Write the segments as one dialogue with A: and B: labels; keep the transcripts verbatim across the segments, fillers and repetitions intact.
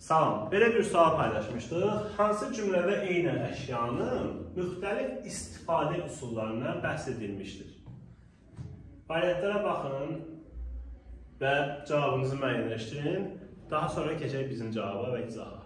A: Salam, belə bir sual paylaşmışdıq. Hansı cümlədə eyni əşyanın müxtəlif istifadə üsullarından bəhs edilmişdir? Variantlara baxın və cavabınızı müəyyənləşdirin. Daha sonra keçək bizim cavaba və izaha.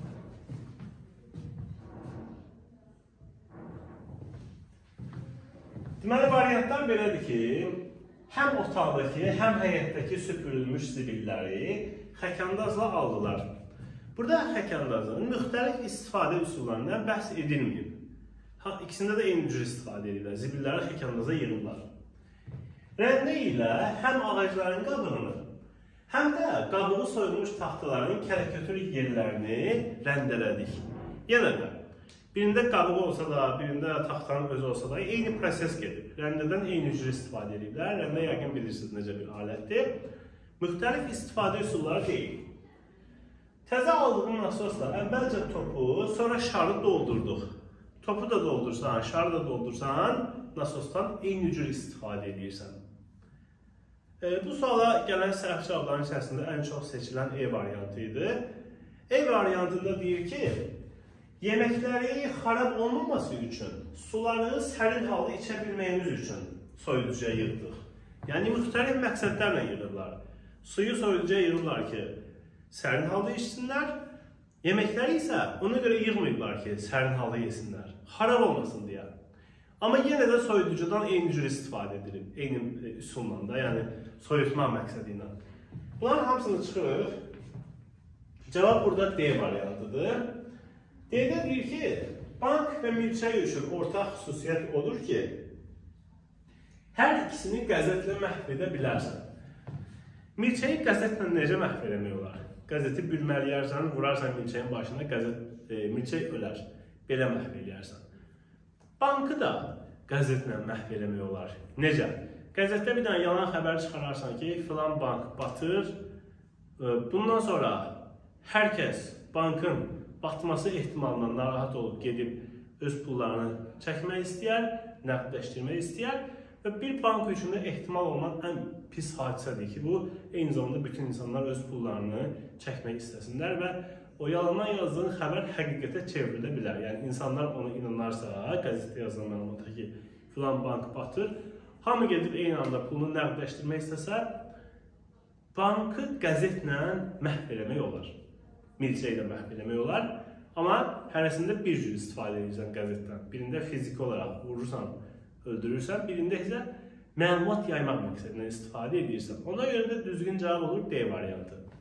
A: Deməli, variantlar belədir ki, həm otaqdakı, həm həyətdəki süpürülmüş zibilləri xəkəndazla aldılar. Burada xəkəndazın müxtəlif istifadə üsullarından bəhs edilməyib. İkisində də eyni cür istifadə edirlər. Zibilləri xəkəndaza yığırlar. Rəndə ilə həm ağacların qabığını, həm də qabığı soyulmuş taxtaların kərəkötür yerlərini rəndələdik. Yenə də, birində qabığı olsa da, birində taxtanın özü olsa da eyni proses gedib. Rəndədən eyni cür istifadə edirlər. Rəndə yəqin bilirsiniz necə bir alətdir. Müxtəlif istifadə üsulları deyil. Təzə aldığım nasosla əvvəlcə topu, sonra şarı doldurduq. Topu da doldursan, şarı da doldursan, nasosdan eyni cür istifadə edirsən. E, bu suala gələn səhv cavabların içərisində ən çox seçilən E variantı idi. E variantında deyir ki, yeməkləri xarab olmaması üçün, suları sərin halda içə bilməyimiz üçün soyuducuya yığdıq. Yəni, müxtəlif məqsədlərlə yığırlar. Suyu soyuducuya yığırlar ki, sərin halda içsinlər, yeməkləri isə ona görə yığmayıblar ki, sərin halda yesinlər, xarab olmasın deyə. Amma yenə də soyuducudan eyni cür istifadə edilir, eyni üsulla da, yəni soyutma məqsədi ilə. Bunların hamısını çıxırıq. Cavab burada D variantıdır. D-də deyir ki, bank və milçək üçün ortaq xüsusiyyət odur ki, hər ikisini qəzetlə məhv edə bilərsən. Milçəyi qəzetlə necə məhv eləmək olar? Qəzeti bürməliyərsən, vurarsan milçəyin başına, qəzet, e, milçək ölər. Belə məhv eləyərsən. Bankı da qəzetlə məhv eləmək olar. Necə? Qəzetdə bir dənə yalan xəbər çıxararsan ki, filan bank batır. Bundan sonra hər kəs bankın batması ehtimalından narahat olub gedib öz pullarını çəkmək istəyər, nəqdləşdirmək istəyər. Və bir bank üçün də ehtimal olunan ən pis hadisədir ki, bu eyni zamanda bütün insanlar öz pullarını çəkmək istəsinlər və o yalandan yazdığın xəbər həqiqətə çevrilə bilər. Yəni, insanlar ona inanarsa, qəzetdə yazılan məlumata ki, filan bank batır, hamı gedib eyni anda pulunu nəqdləşdirmək istəsə, bankı qəzetlə məhv eləmək olar. Milçəklə məhv eləmək olar. Amma hərəsində bir cür istifadə edirsən qəzetdən. Birində fiziki olaraq vurursan, öldürürsən, birində isə məlumat yaymaq məqsədindən istifadə edirsən. Ona görə də düzgün cavab olur D variantı.